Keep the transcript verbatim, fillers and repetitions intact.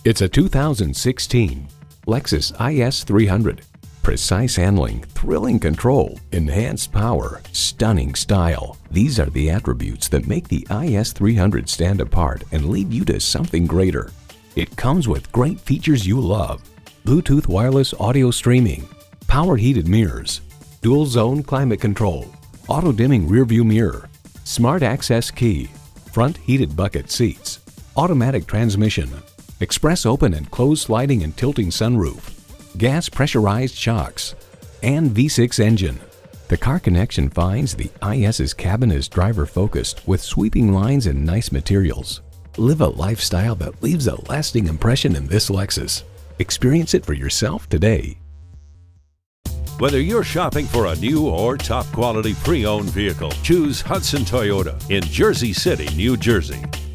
It's a two thousand sixteen Lexus I S three hundred. Precise handling, thrilling control, enhanced power, stunning style. These are the attributes that make the I S three hundred stand apart and lead you to something greater. It comes with great features you love: Bluetooth wireless audio streaming, power heated mirrors, dual zone climate control, auto dimming rearview mirror, smart access key, front heated bucket seats, automatic transmission, express open and closed sliding and tilting sunroof, gas pressurized shocks, and V six engine. The Car Connection finds the IS's cabin is driver focused with sweeping lines and nice materials. Live a lifestyle that leaves a lasting impression in this Lexus. Experience it for yourself today. Whether you're shopping for a new or top quality pre-owned vehicle, choose Hudson Toyota in Jersey City, New Jersey.